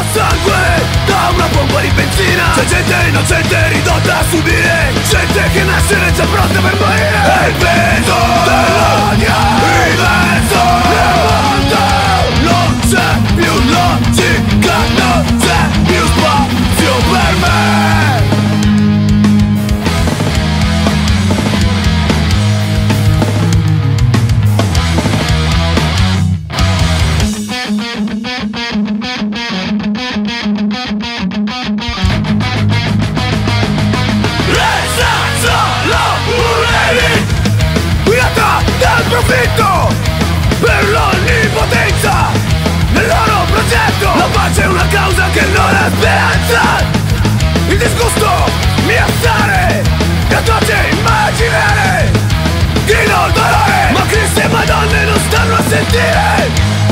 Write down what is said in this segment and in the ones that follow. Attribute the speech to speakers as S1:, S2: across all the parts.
S1: sangue da una pompa di benzina. C'è gente innocente ridotta a subire, gente che nasce già pronta per morire. E il peso dell'odio immenso nel mondo. Non c'è più logica, non c'è più spazio per me. Profitto per l'onnipotenza nel loro progetto. La pace è una causa che non ha speranza. Il disgusto mi assale, è atroce immaginare. Grido il dolore, ma Cristo e Madonne non stanno a sentire.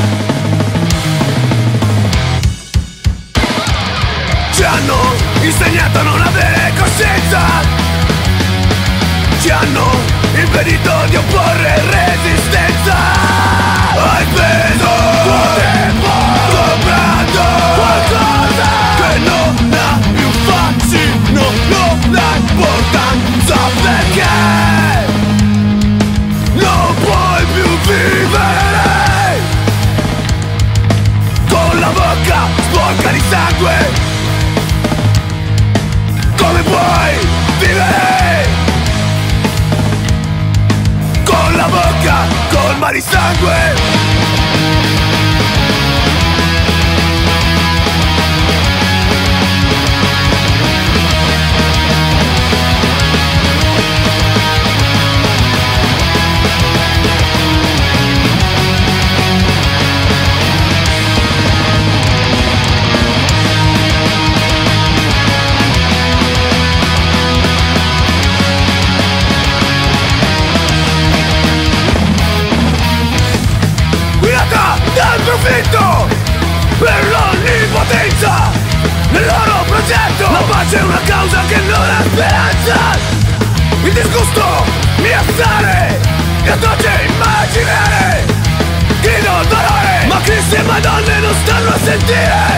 S1: Ci hanno insegnato a non avere coscienza. Ci hanno impedito di opporre resistenza. Hai preso tempo, comprato qualcosa che non ha più fascino, non ha importanza, perché non puoi più vivere con la bocca sporca di sangue. Come puoi vivere con la bocca colma di sangue? Profitto per l'onnipotenza nel loro progetto. La pace è una causa che non ha speranza. Il disgusto mi assale, è atroce immaginare. Grido il dolore, ma Cristo e Madonne non stanno a sentire.